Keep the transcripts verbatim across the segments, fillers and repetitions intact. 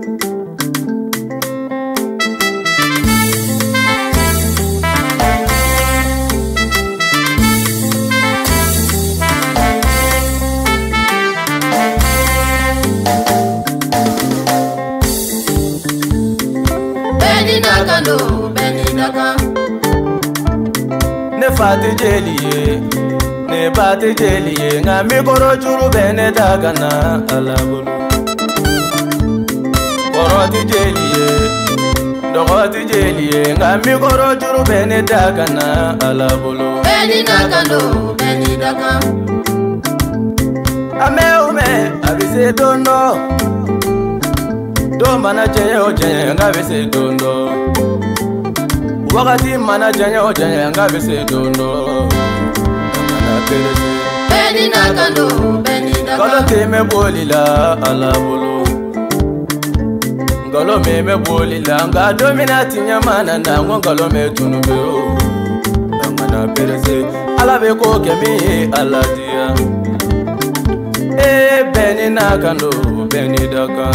Ne fati jeliye, ne bati jeliye, nga mikoro juru bene dagana alabulu. Koroti jeliye, dokoti jeliye, nga mikoro juru bene dagana alabulu. Beni dagano, beni daga. Ame ume, abise dondo. Do mana jenye o jenye, nga bise dondo. Wakati mana jenye o jenye, nga bise dondo. Mana perese. Beni dagano, beni daga. Kalo teme bolila alabulu. Ngalo me me bolila, nga dominati nyamana na ngalo me tunube o. Mana perese. Alabe ko kemi aladia. Eh beni nakando, beni daga.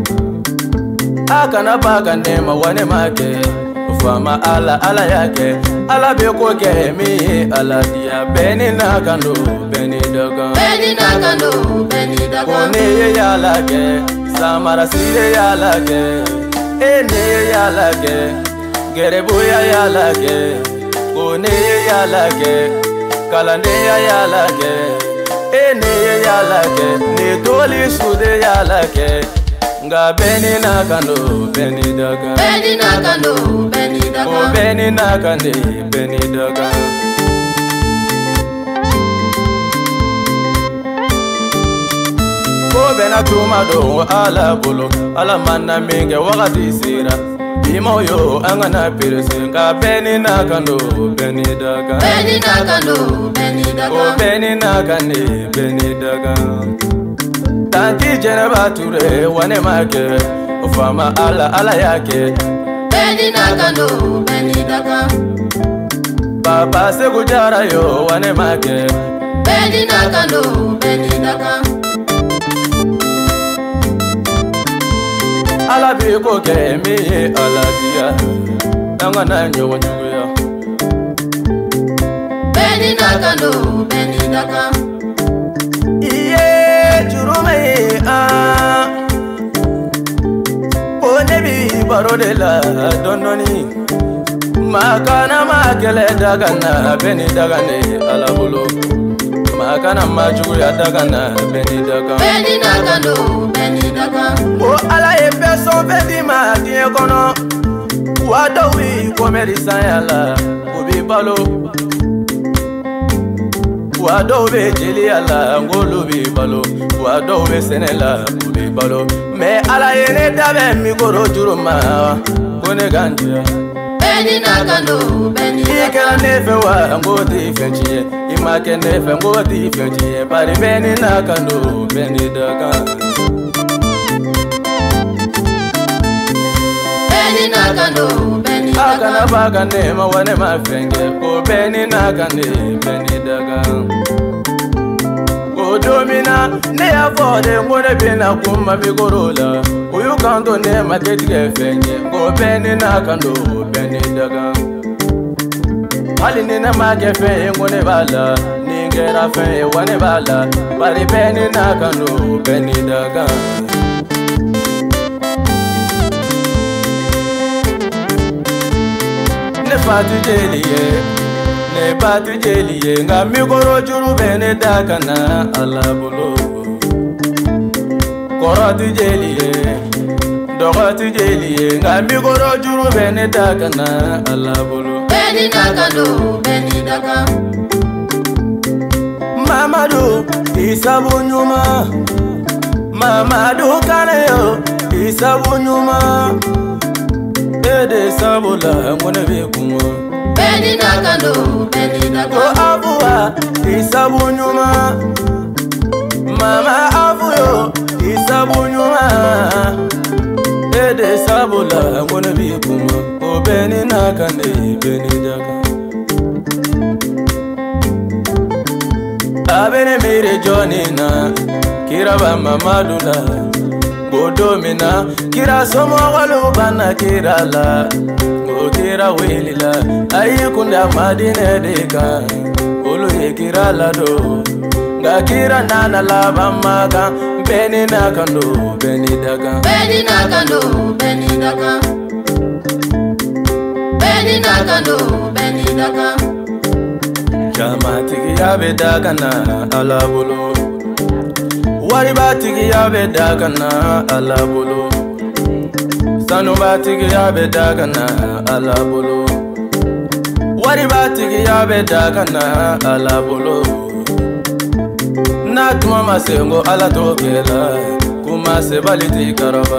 Akana baga nema wane make Ufama ala ala yake Ala beko ke mi ala dia Beni nakando, beni daga Beni nakando, beni daga. Kone ye yalake Samara siye yalake Ene ye yalake Gerebuya yalake Kone ye yalake Kalane ye yalake Ene ye yalake Nidoli sude yalake Nga beni nakando, beni daga. Beni nakando, beni daga. O beni nakande, beni daga. Ko bena tuma do ala bolo, ala manna minge wakati sira. Imo yo angana pirese, nga beni nakando, beni daga. Beni nakando, beni daga. O beni nakande, beni daga. Tanti jeneba ture wane make Ufama ala ala yake Beni nakando, beni daga. Papa se kujara yo wane make Beni nakando, beni daga. Ala biko ke mi ala dia Nanga na nyogo nyogo ya Beni nakando, beni daga. Iye jurume ah One bi baro de la dononi Makana makele dagana beni dagane ala bolo Makana majugu ya dagana beni daga Beni nakando, beni daga. O ala e person bedi ma die kono Wado wi komeri sayala Ubi balo Wado be jeli ala ngolu bi balo Wado be senela ubi balo Me ala yene dabe mi koro juruma Kone ganjia Beni nakando, beni daga. Ikela nefe wa ngoti fenchiye Imake nefe ngoti fenchiye Pari beni nakando beni daga Beni nakando, beni daga. Akana baga nema wane mafenge Ko beni nakande beni daga Ko domina ne ya fode ngone bina kuma bigorola Uyu kanto nema ketige fenge Ko beni nakando beni daga Hali nina make fe ngone bala Ningera fe wane bala Pari beni nakando beni daga Ne fati jeliye, ne bati jeliye Nga mikoro juru bene dagana alabulu Koroti jeliye, dokoti jeliye Nga mikoro juru bene dagana alabulu Beni nakando, beni daga. Mamadu isabu nyuma Mamadu kaneyo isabu nyuma Ede sabula ngone bekumo Beni nakando, beni Ko daga. abuwa isabu nyuma Mama abuyo isabu nyuma Ede sabula ngone bekumo Ko beni nakande beni daga Abene mire jonina Kiraba mamadula domina kira somo walu bana kira la o kira wilila ayi kunda madine deka olu ye kira la do ga kira nana la bamaka beni nakando beni daga beni nakando beni daga beni nakando beni daga Jamati yabe daga na alabolo wari batigi yabe daga na alabolo sanu batigi yabe daga na alabolo wari batigi yabe daga na alabolo na tuma masengo ala tokela kuma se baliti karaba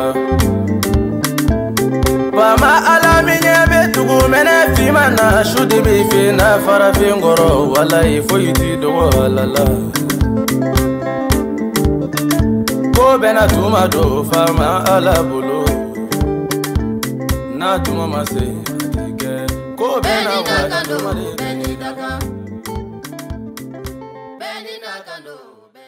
Bama ala minyebe tugu mene fima na shudi bifi na farafi ngoro wala ifo iti do wala la Ko bena tuma do fama ala bulu na tuma mase ko bena wala beni daga beni nakando